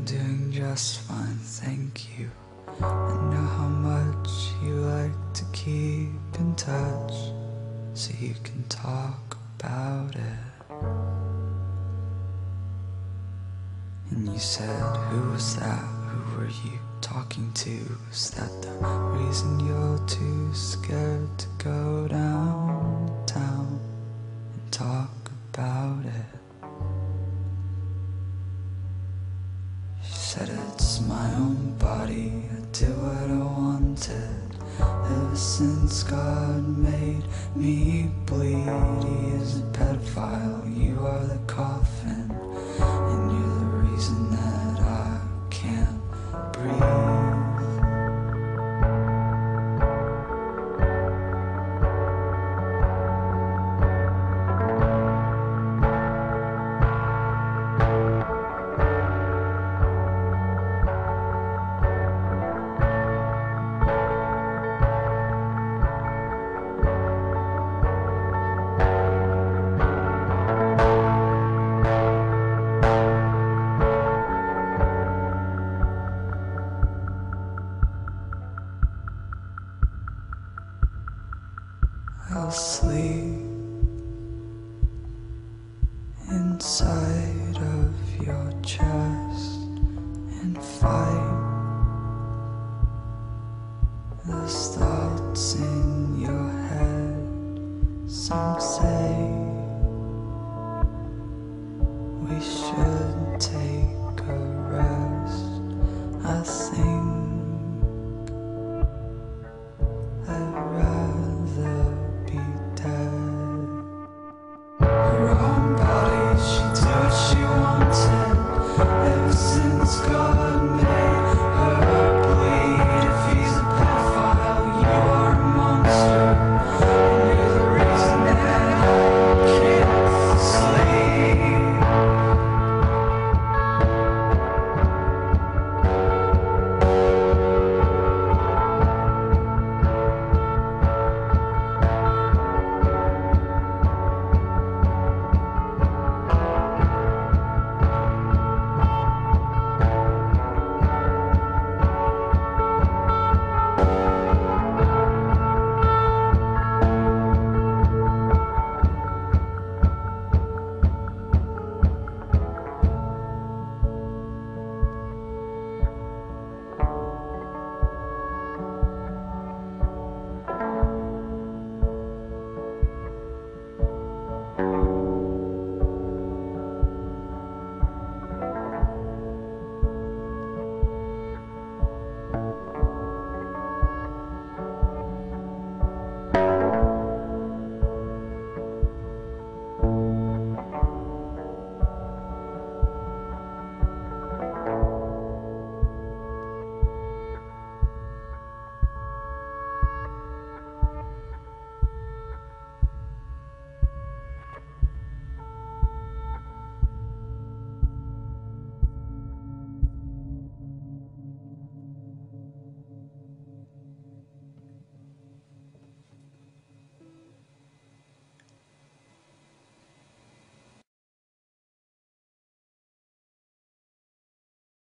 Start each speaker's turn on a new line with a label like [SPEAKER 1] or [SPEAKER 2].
[SPEAKER 1] doing just fine, thank you. I know how much you like to keep in touch, so you can talk about it. And you said, who was that? Who were you talking to? Is that the reason you're too scared to go downtown and talk about it? She said, it's my own body, I did what I wanted. Ever since God made me bleed, he is a pedophile, you are the coffin, and you're the reason that I can't breathe. I'll sleep inside of your chest.